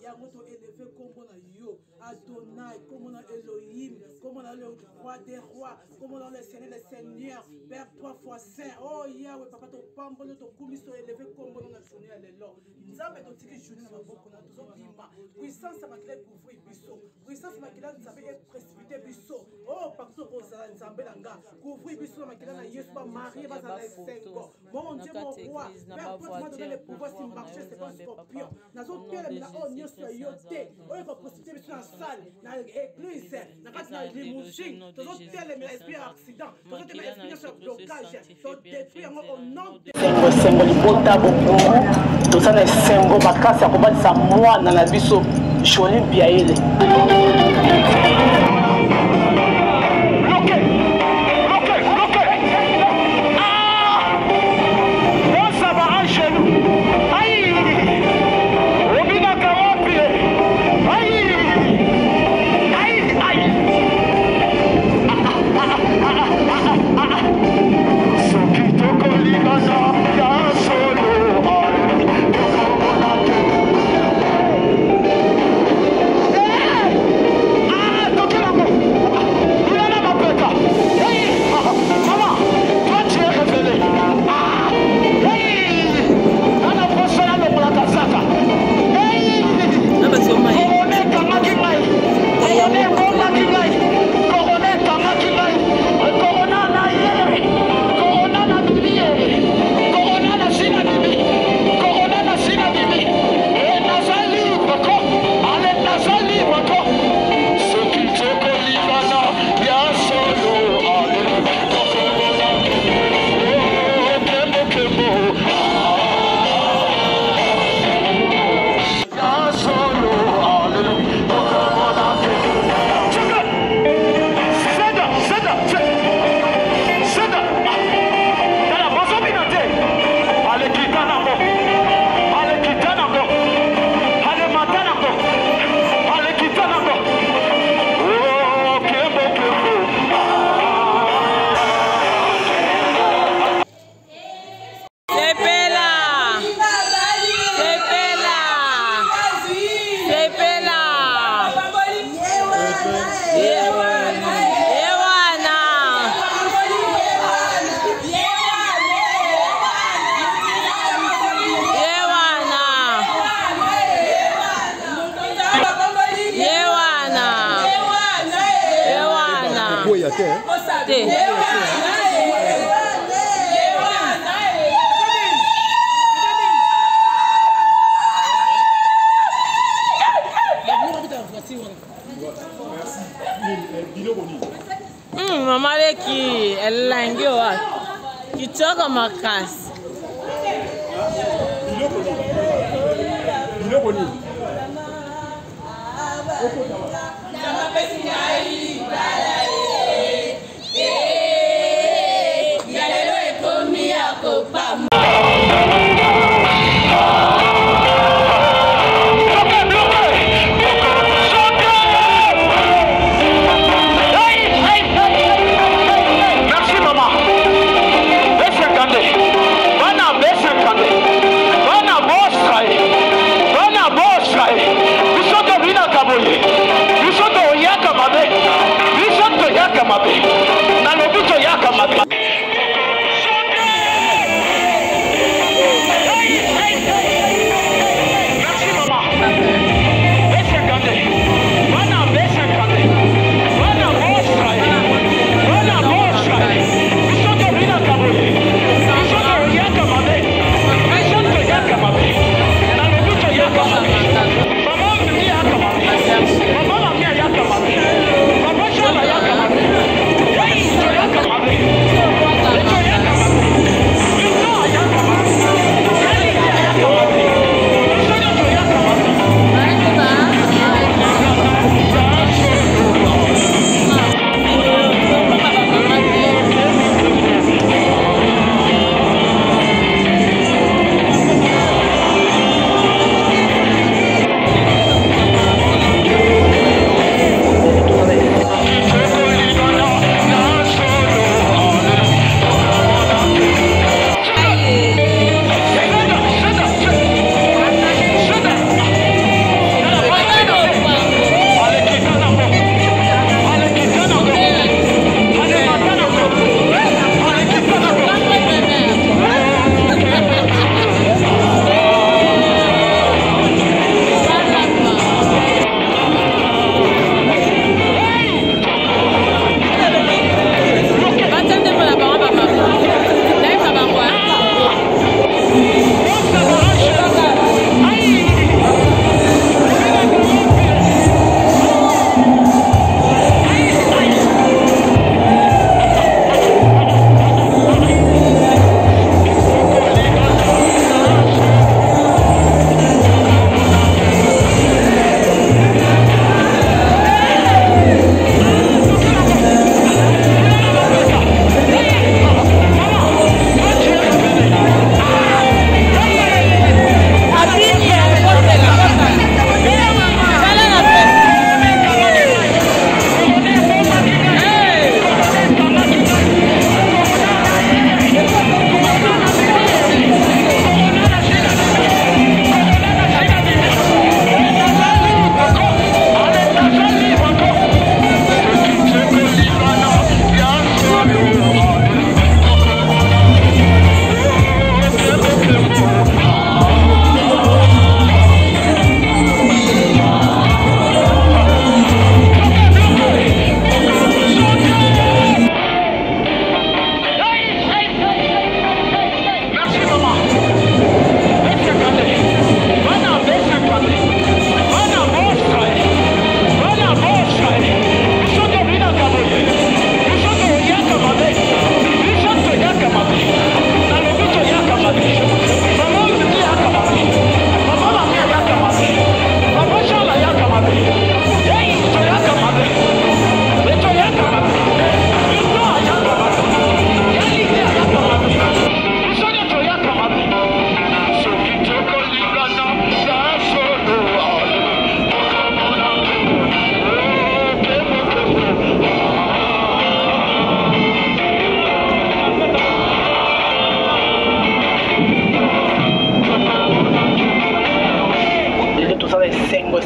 yango to élever kombo na yo Adonai, comme on a Elohim, comme on a le roi des rois, comme on a le Seigneur des seigneurs, Père 3 fois saint. Oh Yahweh, papa, ton pambo, ton commission élevé comme on a journée à l'élo. Nous avons ton tiki journée dans ma bouche, on a tous bima. Puissance à ma clé pour vous, biso. Puissance à ma clé, nous avons précipité biso. Oh, partout pour ça, nous avons l'anga. Couvrir biso, ma clé, na Yesu, Marie, va dans les 5 ans. Mon Dieu, mon roi, Père, pour moi donner le pouvoir si marcher, c'est pas un scorpion. Nous avons pris la oh, Dieu, sur yoté. Oh, il va précipiter biso dans la salle, dans l'église, dans la limousine. Nous avons tel l'esprit accident. Nous avons tel l'esprit sur blocage. Nous avons détruit au nom de tout ça est symbole makasi ya kobatisa mwana na biso Jolie Biaele. Mama leki elangi wa kitoko makasi. Bossa! tu sabes, sengo.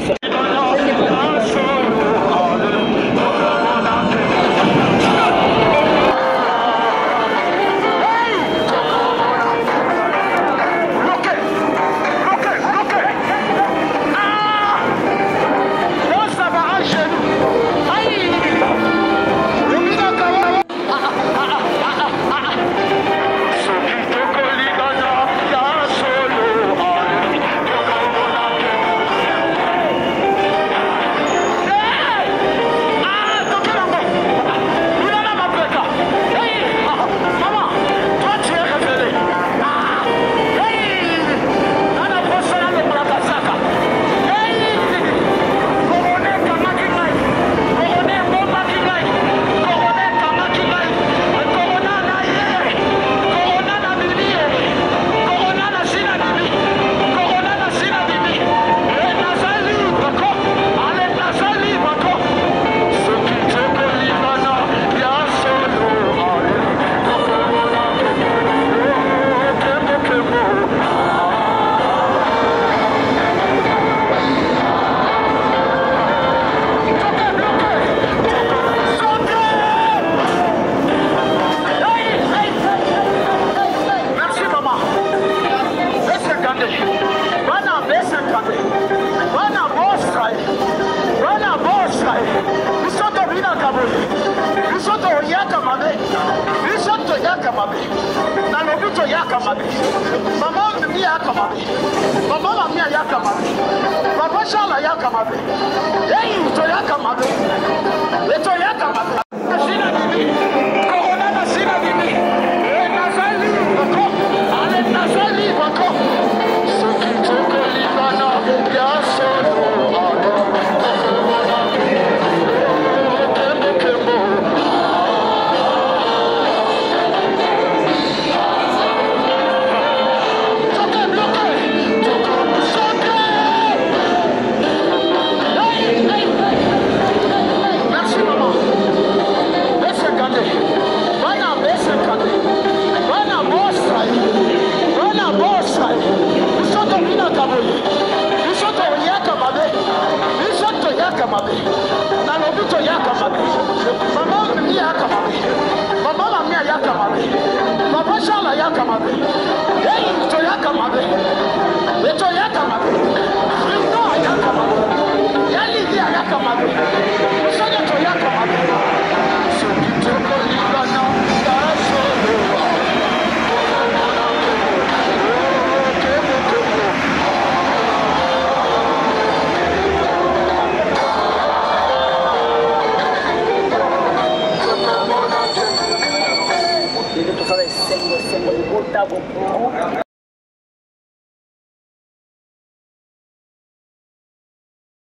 Tú sabes, sengo,